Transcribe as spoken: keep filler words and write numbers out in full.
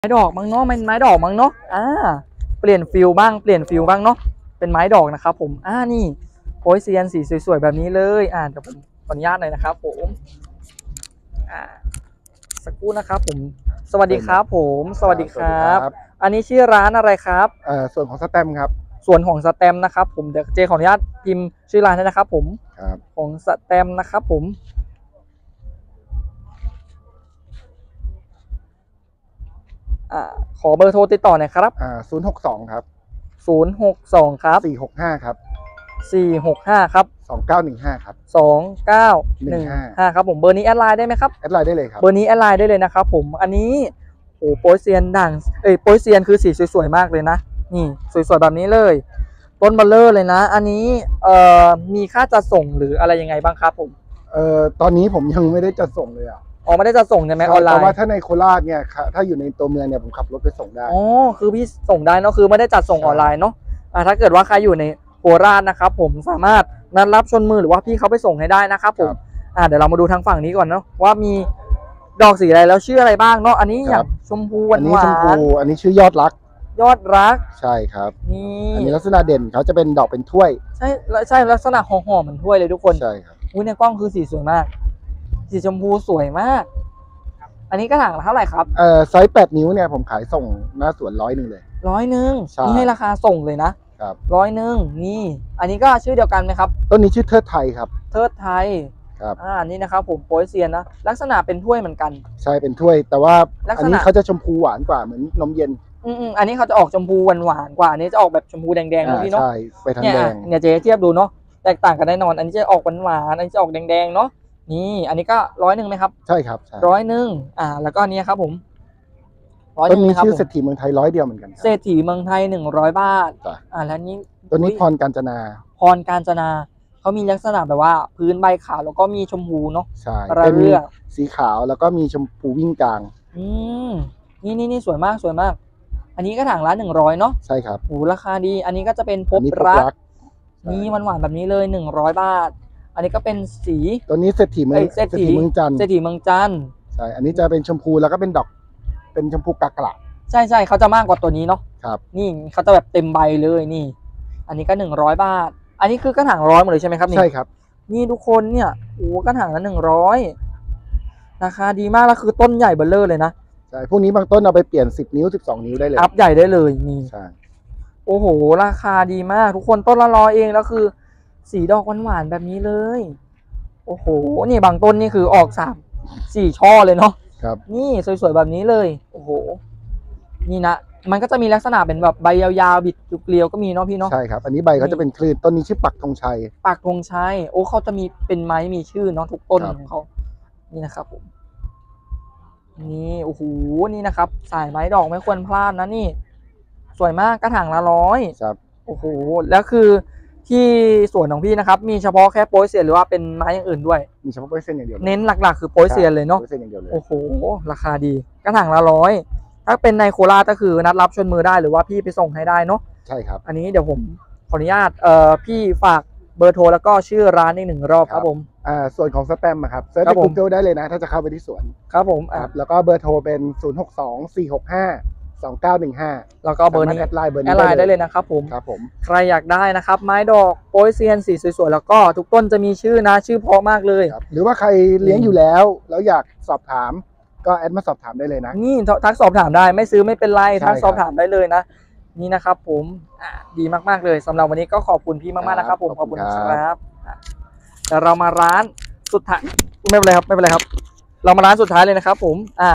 ไม้ดอกมั้งเนาะไม้ดอกมั้งเนาะอ่าเปลี่ยนฟิลบ้างเปลี่ยนฟิลบ้างเนาะเป็นไม้ดอกนะครับผมอ่านี่โพยเซียนสีสวยๆแบบนี้เลยอ่าเดี๋ยวผมขออนุญาตหน่อยนะครับผมอ่าสักครู่นะครับผมสวัสดีครับผมสวัสดีครับอันนี้ชื่อร้านอะไรครับเอ่อส่วนของสแตมครับส่วนของสแตมนะครับผมเดี๋ยวเจขออนุญาตพิมพ์ชื่อร้านให้นะครับผมครับของสแตมนะครับผมอ่าขอเบอร์โทรติดต่อหน่อยครับอ่าศูนย์หกสองครับศูนย์หกสองครับสี่หกห้าครับสี่หกห้าครับสองเก้าหนึ่งห้าครับสองเก้าหนึ่งห้าครับผมเบอร์นี้แอดไลน์ได้ไหมครับแอดไลน์ได้เลยครับเบอร์นี้แอดไลน์ได้เลยนะครับผมอันนี้โอ้โปยเซียนด่างเอ้ยโปยเซียนคือสีสวยๆมากเลยนะนี่สวยๆแบบนี้เลยต้นเบลเลอร์เลยนะอันนี้เอ่อมีค่าจัดส่งหรืออะไรยังไงบ้างครับผมเอ่อตอนนี้ผมยังไม่ได้จัดส่งเลยอ่ะอ๋อไม่ได้จัดส่งใช่ไหมออนไลน์แต่ว่าถ้าในโคราชเนี่ยถ้าอยู่ในตัวเมืองเนี่ยผมขับรถไปส่งได้อ๋อคือพี่ส่งได้เนาะคือไม่ได้จัดส่งออนไลน์เนาะอ่าถ้าเกิดว่าใครอยู่ในโคราชนะครับผมสามารถนัดรับชนมือหรือว่าพี่เขาไปส่งให้ได้นะครับผมอ่าเดี๋ยวเรามาดูทางฝั่งนี้ก่อนเนาะว่ามีดอกสีอะไรแล้วชื่ออะไรบ้างเนาะอันนี้อย่างชมพูหวานอันนี้ชมพูอันนี้ชื่อยอดรักยอดรักใช่ครับนี่อันนี้ลักษณะเด่นเขาจะเป็นดอกเป็นถ้วยใช่ใช่ลักษณะห่อๆเหมือนถ้วยเลยทุกคนใช่ครับอุ้ยในกล้องคือสีสวยมากสีชมพูสวยมากอันนี้กระถางเท่าไหร่ครับเอ่อไซส์แปดนิ้วเนี่ยผมขายส่งหน้าสวนร้อยหนึ่งเลยร้อยหนึ่งนี่ให้ราคาส่งเลยนะครับร้อยหนึ่งนี่อันนี้ก็ชื่อเดียวกันไหมครับต้นนี้ชื่อเทิดไทยครับเทิดไทยครับอ่านี่นะครับผมโปยเซียนนะลักษณะเป็นถ้วยเหมือนกันใช่เป็นถ้วยแต่ว่าอันนี้เขาจะชมพูหวานกว่าเหมือนนมเย็นอืมอันนี้เขาจะออกชมพูหวานหวานกว่าอันนี้จะออกแบบชมพูแดงๆนะพี่เนาะใช่ไปทางแดงเนี่ยเจ๊เทียบดูเนาะแตกต่างกันแน่นอนอันนี้จะออกหวานหวานอันนี้จะออกแดงๆเนาะนี่อันนี้ก็ร้อยหนึ่งไหมครับใช่ครับร้อยหนึ่งอ่าแล้วก็อันนี้ครับผมต้นนี้ชื่อเศรษฐีเมืองไทยร้อยเดียวเหมือนกันเศรษฐีเมืองไทยหนึ่งร้อยบาทอ่าแล้วนี้ตัวนี้พรกาญจนาพรกาญจนาเขามีลักษณะแบบว่าพื้นใบขาวแล้วก็มีชมพูเนาะใช่เป็นสีขาวแล้วก็มีชมพูวิ่งกลางอืมนี่นี่นี่สวยมากสวยมากอันนี้ก็ถางละหนึ่งร้อยเนาะใช่ครับโอ้ราคาดีอันนี้ก็จะเป็นพบรักนี่หวานๆแบบนี้เลยหนึ่งร้อยบาทอันนี้ก็เป็นสีตัวนี้เศรษฐีเมืองเศรษฐีเมืองจันทร์เศรษฐีเมืองจันทร์ใช่อันนี้จะเป็นชมพูแล้วก็เป็นดอกเป็นชมพูกากระใช่ใช่เขาจะมากกว่าตัวนี้เนาะครับนี่เขาจะแบบเต็มใบเลยนี่อันนี้ก็หนึ่งร้อยบาทอันนี้คือกระถางร้อยหมดเลยใช่ไหมครับนี่ใช่ครับนี่ทุกคนเนี่ยโอ้กระถางละหนึ่งร้อยราคาดีมากแล้วคือต้นใหญ่เบ้อเร่อเลยนะใช่พวกนี้บางต้นเอาไปเปลี่ยนสิบนิ้วสิบสองนิ้วได้เลยอัพใหญ่ได้เลยนี่ใช่โอ้โหราคาดีมากทุกคนต้นละร้อยเองแล้วคือสีดอกหวานๆแบบนี้เลยโอ้โหนี่บางต้นนี่คือออกสามสี่ช่อเลยเนาะครับนี่สวยๆแบบนี้เลยโอ้โหนี่นะมันก็จะมีลักษณะเป็นแบบใบยาวๆบิดเกลียวก็มีเนาะพี่เนาะใช่ครับอันนี้ใบเขาจะเป็นคลื่นต้นนี้ชื่อปักธงชัยปักธงชัยโอ้เขาจะมีเป็นไม้มีชื่อเนาะทุกต้นของเขานี่นะครับผมนี่โอ้โหนี่นะครับสายไม้ดอกไม่ควรพลาดนะนี่สวยมากกระถางละร้อยครับโอ้โหแล้วคือที่สวนของพี่นะครับมีเฉพาะแค่โปยเซียนหรือว่าเป็นไม้อย่างอื่นด้วยมีเฉพาะโปยเซียนอย่างเดียวเน้นหลักๆคือโปยเซียนเลยเนาะโอ้โหราคาดีกระถางละร้อยถ้าเป็นในโคราชก็คือนัดรับชนมือได้หรือว่าพี่ไปส่งให้ได้เนาะใช่ครับอันนี้เดี๋ยวผมขออนุญาตเอ่อพี่ฝากเบอร์โทรแล้วก็ชื่อร้านอีกหนึ่งรอบครับผมอ่าส่วนของสแตมครับเซิร์ชใน Google ได้เลยนะถ้าจะเข้าไปที่สวนครับผมครับแล้วก็เบอร์โทรเป็นศูนย์หกสองสี่หกห้าสองเก้าหนึ่งห้าแล้วก็เบอร์นี้แอดไลน์เบอร์นี้แอดไลน์ได้เลยนะครับผมครับผมใครอยากได้นะครับไม้ดอกโปยเซียนสีสวยๆแล้วก็ทุกต้นจะมีชื่อนะชื่อเพราะมากเลยหรือว่าใครเลี้ยงอยู่แล้วแล้วอยากสอบถามก็แอดมาสอบถามได้เลยนะนี่ทักสอบถามได้ไม่ซื้อไม่เป็นไรทักสอบถามได้เลยนะนี่นะครับผมอ่าดีมากๆเลยสำหรับวันนี้ก็ขอบคุณพี่มากๆนะครับผมขอบคุณครับแต่เรามาร้านสุดท้ายไม่เป็นไรครับไม่เป็นไรครับเรามาร้านสุดท้ายเลยนะครับผมอ่า